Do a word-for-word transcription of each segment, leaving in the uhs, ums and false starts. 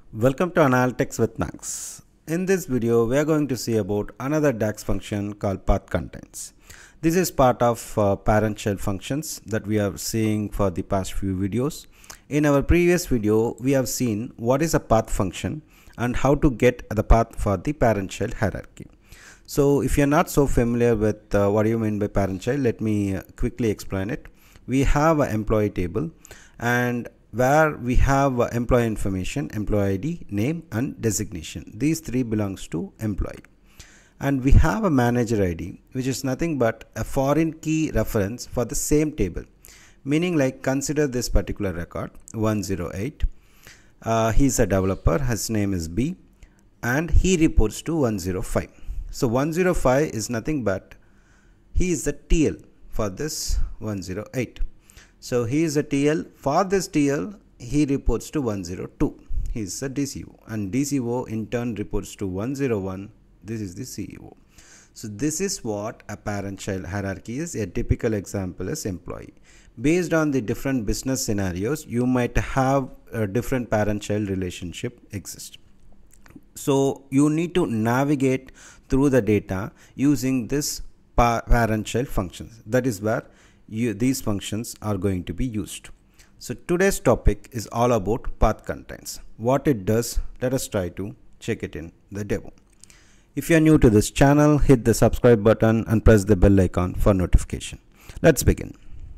Welcome to Analytics with Nags. In this video, we are going to see about another DAX function called PATHCONTAINS. This is part of uh, parent shell functions that we are seeing for the past few videos. In our previous video, we have seen what is a path function and how to get the path for the parent shell hierarchy. So if you are not so familiar with uh, what do you mean by parent shell, let me uh, quickly explain it. We have an employee table, and where we have uh, employee information, employee I D, name and designation. These three belongs to employee. And we have a manager I D, which is nothing but a foreign key reference for the same table. Meaning, like, consider this particular record one zero eight. Uh, he's a developer, his name is B, and he reports to one zero five. So one zero five is nothing but he is the T L for this one zero eight. So he is a T L. For this T L, he reports to one zero two. He is a D C O, and D C O in turn reports to one zero one. This is the C E O. So this is what a parent child hierarchy is. A typical example is employee. Based on the different business scenarios, you might have a different parent child relationship exist. So you need to navigate through the data using this parent child functions. That is where You, these functions are going to be used. So today's topic is all about PATHCONTAINS. What it does, let us try to check it in the demo. If you are new to this channel, hit the subscribe button and press the bell icon for notification. Let's begin.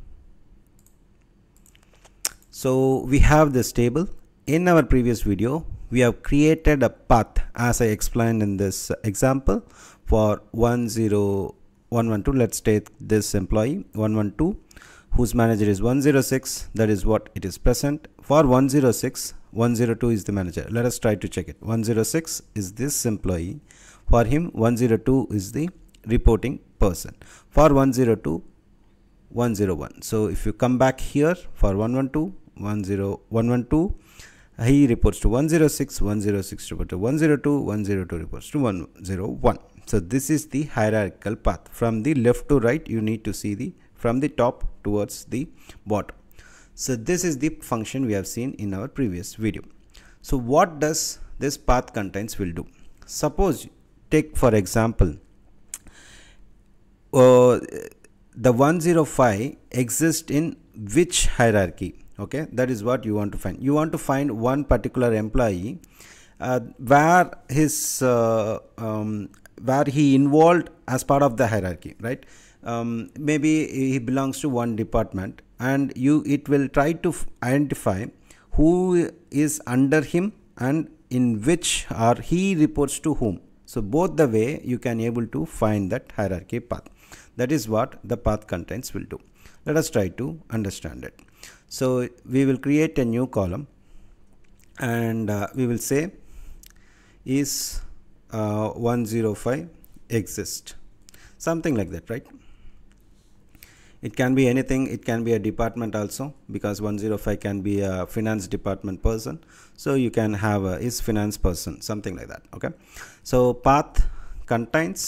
So we have this table. In our previous video, we have created a path as I explained in this example for one zero one one two. Let's take this employee one one two whose manager is one zero six. That is what it is present. For one zero six, one zero two is the manager. Let us try to check it. one zero six is this employee. For him, one zero two is the reporting person. For one zero two, one zero one. So if you come back here for one one two, one zero one one two, he reports to one zero six, one zero six reports to one zero two, one zero two reports to one zero one. So this is the hierarchical path. From the left to right, you need to see the from the top towards the bottom. So this is the function we have seen in our previous video. So what does this PATHCONTAINS will do? Suppose, take for example, uh, the one zero five exists in which hierarchy? Okay, that is what you want to find. You want to find one particular employee uh, where his uh, um, where he involved as part of the hierarchy, right? Um, maybe he belongs to one department, and you it will try to identify who is under him and in which or he reports to whom. So both the way you can able to find that hierarchy path. That is what the PATHCONTAINS will do. Let us try to understand it. So we will create a new column, and uh, we will say is uh, one zero five exist, something like that, right? It can be anything. It can be a department also, because one zero five can be a finance department person. So you can have a is finance person, something like that. Okay. So PATHCONTAINS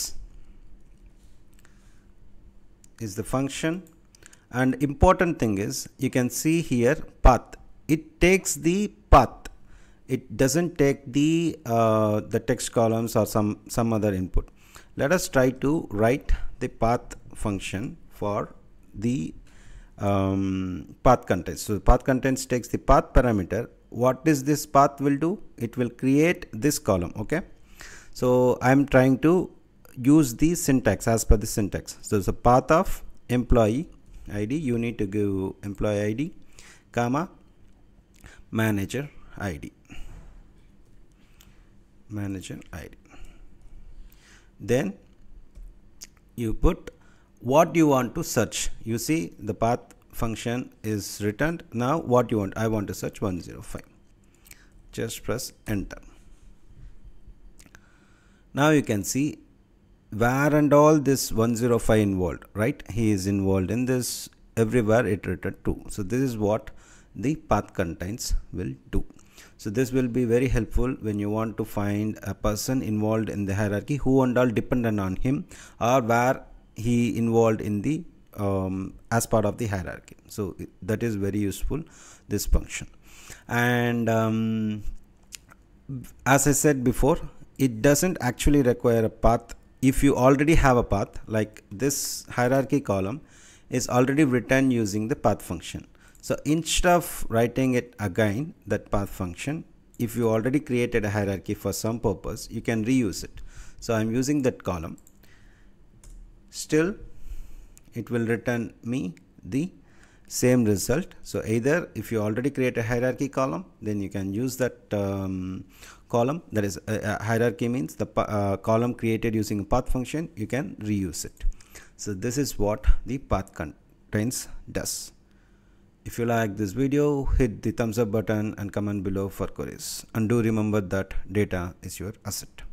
is the function, and important thing is you can see here path. It takes the path. It doesn't take the uh, the text columns or some some other input. Let us try to write the path function for the um, PATHCONTAINS. So PATHCONTAINS takes the path parameter. What is this path will do? It will create this column. Okay. So I am trying to use the syntax as per the syntax. So it's a path of employee I D. You need to give employee I D, comma, manager I D. Manager I D. Then you put what you want to search. You see the path function is returned. Now what you want? I want to search one zero five. Just press enter. Now you can see where and all this one zero five involved, right? He is involved in this. Everywhere it returned two. So this is what the PATHCONTAINS will do. So this will be very helpful when you want to find a person involved in the hierarchy, who and all dependent on him, or where he involved in the um, as part of the hierarchy. So that is very useful, this function. And um, As I said before, it doesn't actually require a path. If you already have a path, like this hierarchy column is already written using the path function. So instead of writing it again, that path function, if you already created a hierarchy for some purpose, you can reuse it. So I'm using that column. Still, it will return me the same result. So either if you already create a hierarchy column, then you can use that um, column. That is a, a hierarchy means the uh, column created using a path function, you can reuse it. So this is what the path contains does. If you like this video, hit the thumbs up button and comment below for queries. And do remember that data is your asset.